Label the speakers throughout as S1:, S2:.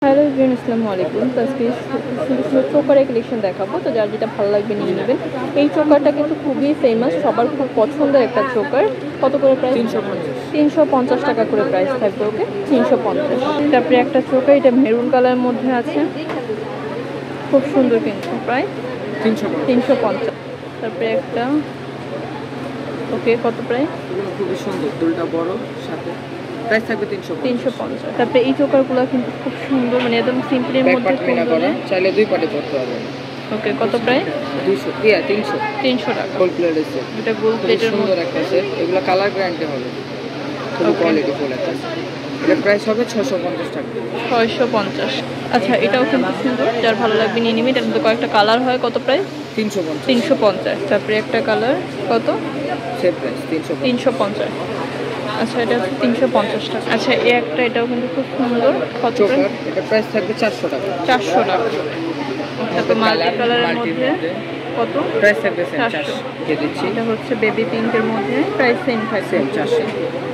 S1: Hello everyone, আসসালামু আলাইকুম। তো আজকে চোকারের কালেকশন দেখাবো, তো যার যেটা ভালো লাগবে নিয়ে নেবেন। এই চোকারটা কিন্তু খুবই ফেমাস, সবার খুব পছন্দের একটা চোকার। কত করে প্রাইস? 350 টাকা করে প্রাইস থাকবে। ওকে, 350। তারপরে একটা চোকার, এটা মেরুন কালারের মধ্যে আছে, খুব সুন্দর কিন্তু প্রায় 350। তারপরে একটা, ওকে, কত প্রাইস?
S2: খুবই সুন্দর, দুলটা বড়, সাথে প্রাইস থাকবে
S1: 350। তারপরে এই চোকারগুলো কিন্তু খুব সুন্দর, মানে একদম সিম্পলের মধ্যে
S2: করা, চাইলে দুই পাটে পড়তে হবে।
S1: ওকে, কত প্রাইস?
S2: 300 টাকা। গোল্ড প্লেট আছে,
S1: এটা গোল্ড প্লেটের
S2: সুন্দর একটা সেট। এগুলো কালার গ্যারান্টি হবে, খুব কোয়ালিটি ফুল একটা সেট। এটা প্রাইস হবে 650 টাকা।
S1: 650। আচ্ছা, এটাও কিন্তু সুন্দর, যার ভালো লাগবে নিয়ে নিবি। এটার মধ্যে কয়েকটা কালার হয়। কত প্রাইস? 350। তারপরে একটা কালার কত?
S2: Same price
S1: 350। আচ্ছা, এটা 350 টাকা। আচ্ছা, এই একটা, এটাও কিন্তু খুব সুন্দর। কত প্রাইস?
S2: এটা প্রাইস থাকবে 400 টাকা।
S1: 400 টাকা। তারপর মাল্টি কালারের মধ্যে কত
S2: প্রাইস থাকবে? 400 দিয়ে দিচ্ছি।
S1: এটা হচ্ছে বেবি পিঙ্কের মধ্যে, প্রাইস সেম থাকবে
S2: 400।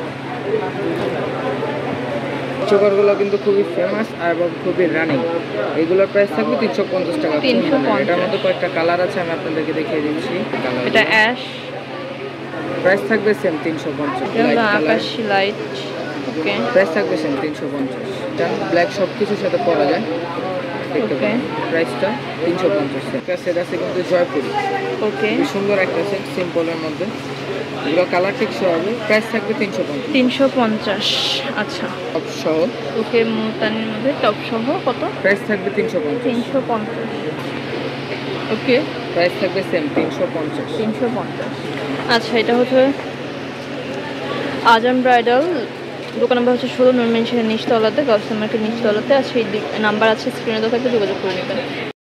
S2: চোকারগুলো কিন্তু খুবই ফেমাস এবং খুবই রানিং। এগুলোর প্রাইস থাকবে 350 টাকা।
S1: 350।
S2: এটার মধ্যে কয়েকটা কালার আছে, আমি আপনাদেরকে দেখিয়ে দিচ্ছি।
S1: এটা অ্যাশ,
S2: প্রাইস থাকবে সেম 350।
S1: এটা আকাশি লাইট, ওকে,
S2: প্রাইস থাকবে সেম 350। এটা ব্ল্যাক সব কিছুর সাথে পরা যায়, দেখতে পাবেন। প্রাইসটা 350। একটা সেট আছে কিন্তু জয়পুরি,
S1: ওকে,
S2: সুন্দর একটা সেট, সিম্পলের মধ্যে। এগুলো কালার টেকসই হবে, প্রাইস থাকবে 350।
S1: 350। আচ্ছা,
S2: টপ সহ,
S1: ওকে, মুলতানির মধ্যে টপ সহ কত?
S2: প্রাইস থাকবে 350।
S1: 350। ওকে,
S2: প্রাইস থাকবে সেম 350।
S1: 350। আচ্ছা, এটা হচ্ছে আজম ব্রাইডাল, দোকান নাম্বার হচ্ছে 16 নূর মেনশনের নিচতলাতে, গার্লস মার্কেট নিচতলাতে। আর সেই নাম্বার আছে স্ক্রিনে দেওয়া থাকলে যোগাযোগ করে নেবেন।